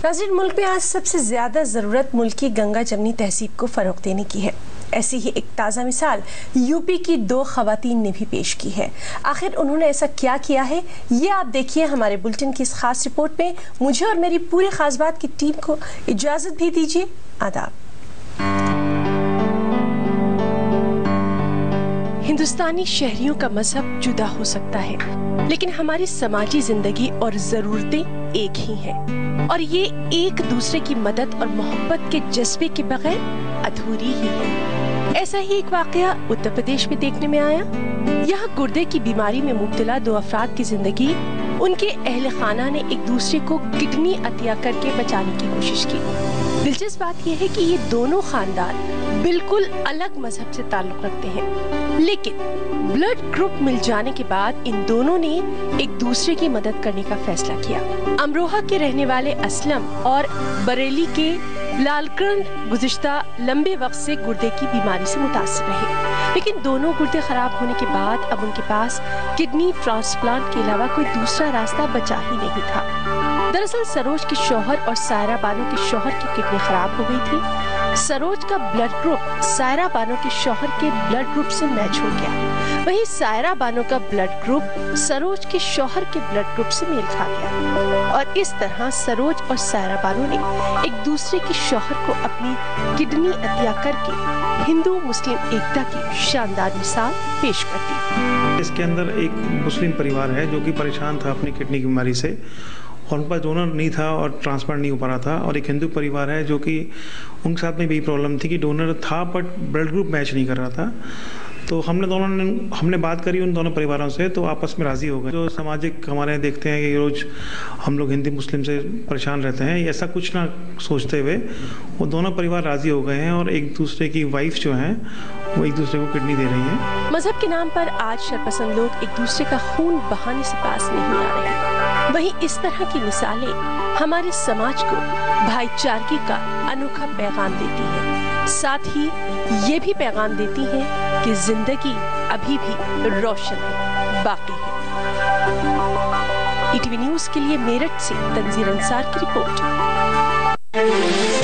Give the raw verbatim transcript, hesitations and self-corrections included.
नाज़रीन, मुल्क में आज सबसे ज़्यादा ज़रूरत मुल्क की गंगा जमनी तहजीब को फ़रोग़ देने की है। ऐसी ही एक ताज़ा मिसाल यूपी की दो ख़वातीन ने भी पेश की है। आखिर उन्होंने ऐसा क्या किया है, ये आप देखिए हमारे बुलेटिन की इस खास रिपोर्ट में। मुझे और मेरी पूरी खास बात की टीम को इजाज़त भी दीजिए। आदाब। हिंदुस्तानी शहरियों का मजहब जुदा हो सकता है, लेकिन हमारी समाजी जिंदगी और जरूरतें एक ही हैं, और ये एक दूसरे की मदद और मोहब्बत के जज्बे के बगैर अधूरी ही है। ऐसा ही एक वाकया उत्तर प्रदेश में देखने में आया। यहाँ गुर्दे की बीमारी में मुब्तला दो अफराद की जिंदगी उनके अहले खाना ने एक दूसरे को किडनी अतिया करके बचाने की कोशिश की। दिलचस्प बात यह है कि ये दोनों खानदान बिल्कुल अलग मजहब से ताल्लुक रखते हैं, लेकिन ब्लड ग्रुप मिल जाने के बाद इन दोनों ने एक दूसरे की मदद करने का फैसला किया। अमरोहा के रहने वाले असलम और बरेली के लालकरण गुज़िश्ता लंबे वक्त से गुर्दे की बीमारी से मुतासिर रहे, लेकिन दोनों गुर्दे खराब होने के बाद अब उनके पास किडनी ट्रांसप्लांट के अलावा कोई दूसरा रास्ता बचा ही नहीं था। दरअसल सरोज के शौहर और सायरा बानो के शौहर की किडनी खराब हो गई थी। सरोज का ब्लड ग्रुप सायरा बानो के शौहर के ब्लड ग्रुप से मैच हो गया, वहीं सायरा बानो का ब्लड ग्रुप सरोज के शौहर के ब्लड ग्रुप से मेल खा गया, और इस तरह सरोज और सायरा बानो ने एक दूसरे के शौहर को अपनी किडनी अतिया करके हिंदू मुस्लिम एकता की शानदार मिसाल पेश कर दी। इसके अंदर एक मुस्लिम परिवार है जो कि परेशान था अपनी किडनी की बीमारी से, और उनके पास डोनर नहीं था और ट्रांसप्लांट नहीं हो पा रहा था, और एक हिंदू परिवार है जो कि उनके साथ में भी प्रॉब्लम थी कि डोनर था बट ब्लड ग्रुप मैच नहीं कर रहा था। तो हमने दोनों ने हमने बात करी उन दोनों परिवारों से, तो आपस में राज़ी हो गए। जो सामाजिक हमारे देखते हैं कि रोज़ हम लोग हिंदू मुस्लिम से परेशान रहते हैं, ऐसा कुछ ना सोचते हुए वो दोनों परिवार राज़ी हो गए हैं, और एक दूसरे की वाइफ जो हैं वो एक दूसरे को किडनी दे रही हैं। मजहब के नाम पर आज शरपसंद लोग एक दूसरे का खून बहाने से पास नहीं आ रहे। वहीं इस तरह की मिसालें हमारे समाज को भाईचारगी का अनोखा पैगाम देती हैं, साथ ही ये भी पैगाम देती हैं कि जिंदगी अभी भी रोशन है, बाकी है। ई टी वी न्यूज़ के लिए मेरठ से तंजीर अंसार की रिपोर्ट।